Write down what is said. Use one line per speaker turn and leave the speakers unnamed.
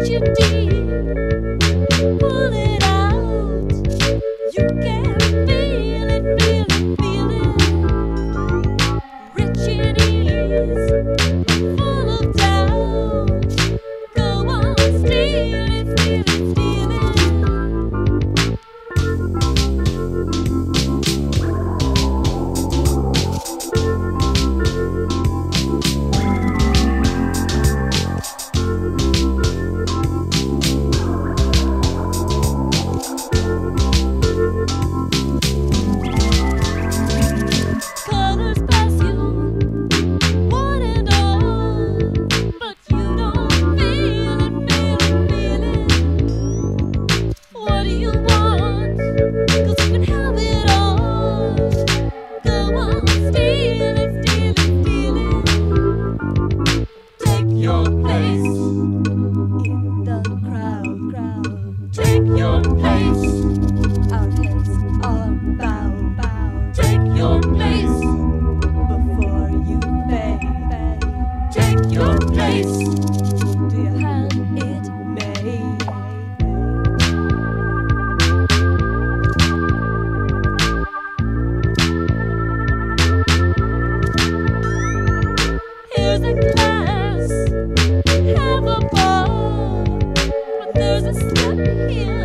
you deep, pull it out. You can feel it, feel it, feel it. Rich in ease, full of doubt. Go on, steal it, steal it, steal it. Colors pass you, one and all, but you don't feel it, feel it, feel it. What do you want? 'Cause you can have it all. Go on, steal it, steal it, steal it. Take your place in the crowd. Take your place. Our heads are bowed. Take your place before you pay. Take your place. Do your hand it may. Here's a glass, have a ball, but there's a step here.